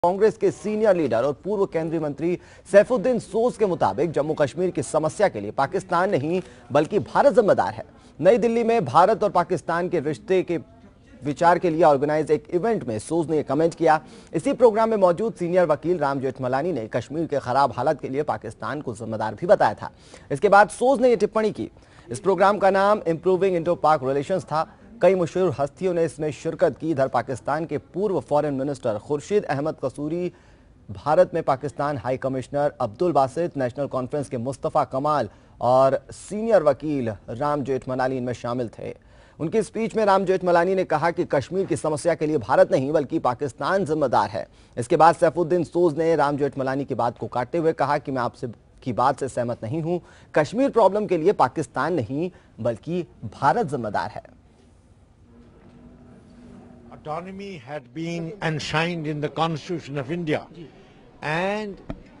कांग्रेस के senior leader और पूर्व केंद्रीय मंत्री सैफुद्दीन सोज के मुताबिक जम्मू कश्मीर की समस्या के लिए पाकिस्तान नहीं बल्कि भारत जिम्मेदार है। नई दिल्ली में भारत और पाकिस्तान के रिश्ते के विचार के लिए ऑर्गेनाइज एक इवेंट में सोज ने कमेंट किया। इसी प्रोग्राम में मौजूद सीनियर वकील राम जेठमलानी ने कश्मीर के खराब हालत के लिए पाकिस्तान को जिम्मेदार भी बताया था। इसके बाद सोज ने यह टिप्पणी की। इस प्रोग्राम का नाम इंप्रूविंग इंडो पाक रिलेशंस था। कई मशहूर हस्तियों ने इसमें शिरकत की। इधर पाकिस्तान के पूर्व फॉरेन मिनिस्टर खुर्शीद अहमद कसूरी, भारत में Pakistan high commissioner Abdul Basit, National Conference के मुस्तफा कमाल और सीनियर वकील राम जेठमलानी इनमें शामिल थे। उनकी स्पीच में राम जेठमलानी ने कहा कि कश्मीर की समस्या के लिए भारत नहीं बल्कि पाकिस्तान जिम्मेदार है। इसके बाद सैफुद्दीन सोज ने राम जेठमलानी की बात को काटते हुए कहा कि मैं आपसे की बात से सहमत नहीं हूं। कश्मीर प्रॉब्लम के लिए पाकिस्तान नहीं बल्कि भारत जिम्मेदार है। Autonomy had been enshrined in the Constitution of India, and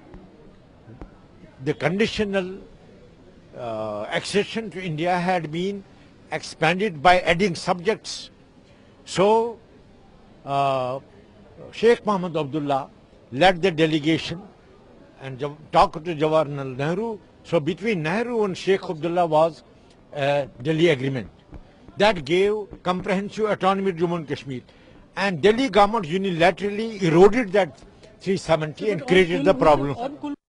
the conditional accession to India had been expanded by adding subjects. So Sheikh Mohammed Abdullah led the delegation and talked to Jawaharlal Nehru. So between Nehru and Sheikh Abdullah was a Delhi agreement that gave comprehensive autonomy to Jammu and Kashmir, and Delhi government unilaterally eroded that 370 and created the problem.